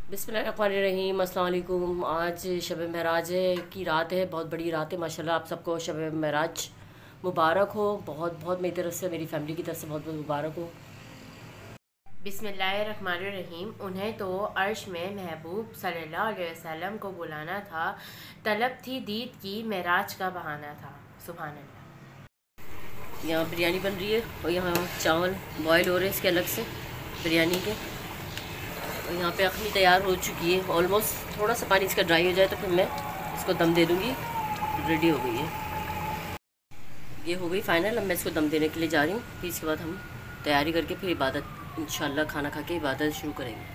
बिस्मिल्लाहिर्रहमानिर्रहीम। अस्सलाम वालेकुम। आज शब महराज की रात है, बहुत बड़ी रात है माशाल्लाह। आप सबको शब महराज मुबारक हो। बहुत बहुत मेरी तरफ से, मेरी फैमिली की तरफ से बहुत बहुत मुबारक हो। बिस्मिल्लाहिर्रहमानिर्रहीम। उन्हें तो अर्श में महबूब सल्लल्लाहु अलैहि वसल्लम को बुलाना था, तलब थी दीद की, मेराज का बहाना था। सुभान अल्लाह। यहाँ बिरयानी बन रही है और यहाँ चावल बॉयल हो रहे हैं इसके अलग से बिरयानी के। और यहाँ पे अखनी तैयार हो चुकी है ऑलमोस्ट। थोड़ा सा पानी इसका ड्राई हो जाए तो फिर मैं इसको दम दे दूँगी। रेडी हो गई है, ये हो गई फ़ाइनल। अब मैं इसको दम देने के लिए जा रही हूँ। फिर इसके बाद हम तैयारी करके फिर इबादत इंशाल्लाह खाना खा के इबादत शुरू करेंगे।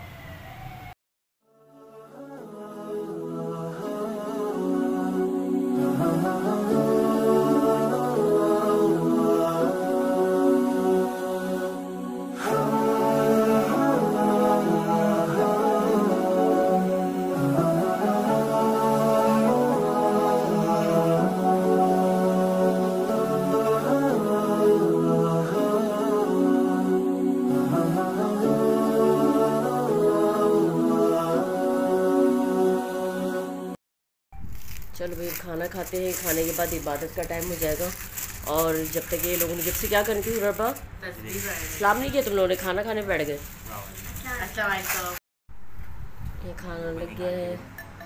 चलो भाई खाना खाते हैं, खाने के बाद इबादत का टाइम हो जाएगा। और जब तक ये लोगों ने जब से क्या करनी थी रब्बा सलाम नहीं किया तुम लोगों ने, खाना खाने बैठ गए। ये खाना लग गया है।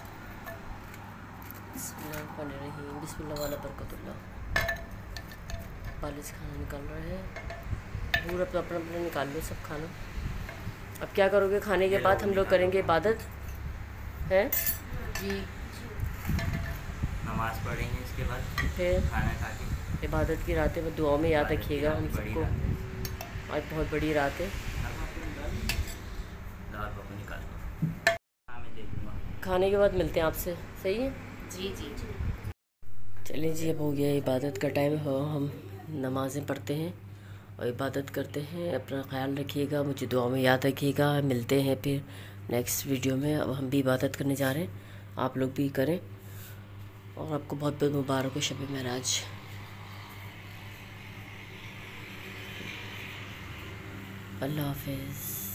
बिस्मिल्लाहिर्रहमानिर्रहीम, बिस्मिल्लाह वाला बरकतुल्लाह। बालिश खाना निकल रहा है, पूरा अपना अपना अपना निकाल लो सब खाना। अब क्या करोगे खाने के बाद? हम लोग करेंगे इबादत है जी, नमाज़ पढ़ेंगे, इसके बाद फिर खाना खा के इबादत की रातें में दुआ में याद रखिएगा हम सबको। आज बहुत बड़ी रात है। दाल पकवान निकाल दो। हाँ, मैं दे दूँगा। खाने के बाद मिलते हैं आपसे, सही है? जी जी जी। चलिए जी, अब हो गया इबादत का टाइम हो, हम नमाज़ें पढ़ते हैं और इबादत करते हैं। अपना ख्याल रखिएगा, मुझे दुआ में याद रखिएगा। मिलते हैं फिर नेक्स्ट वीडियो में। अब हम भी इबादत करने जा रहे हैं, आप लोग भी करें। और आपको बहुत बहुत मुबारक हो शब महराज। अल्लाह हाफ़िज़।